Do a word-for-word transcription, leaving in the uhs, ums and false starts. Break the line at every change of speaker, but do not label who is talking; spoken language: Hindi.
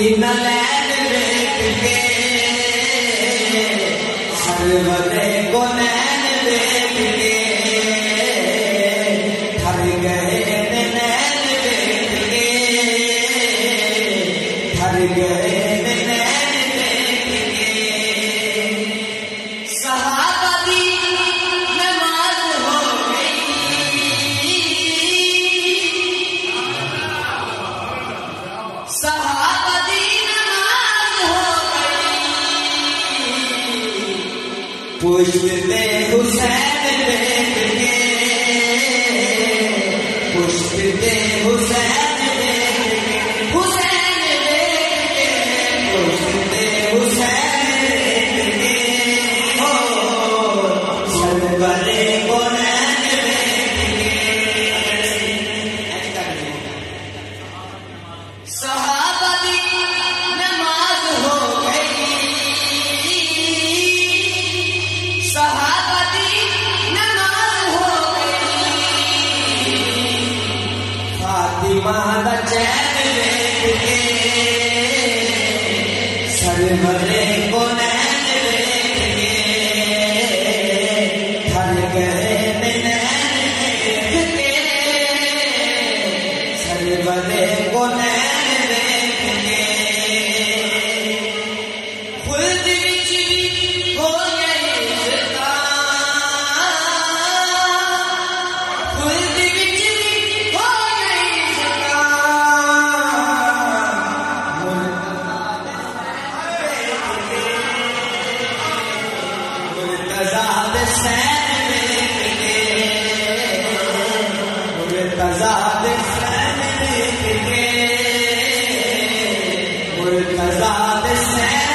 सीना लैन देख के सरवरे को नैन देख के ठर गए नैन देख के ठर गए नैन देख के सहाबा दी नमाज हो गई सहाबा दी नमाज हो गई पुष्पते हुसैन देख के पुष्पते हुसैन देख के हुसैन देख के पुष्पते हुसैन देख के हो सरवरे को नैन देख के सहाबा दी नमाज हो गई सहाबा दी नमाज हो गई फातिमा दा चैन देख के सरवरे को नैन देख के ठर गए नैन देख के सरवरे को नैन देख के खुद विच हो गई खुद विच हो गई मुर्तज़ा दे सैन देख के मुर्तज़ा दे सैन देख के मुर्तज़ा दे सैन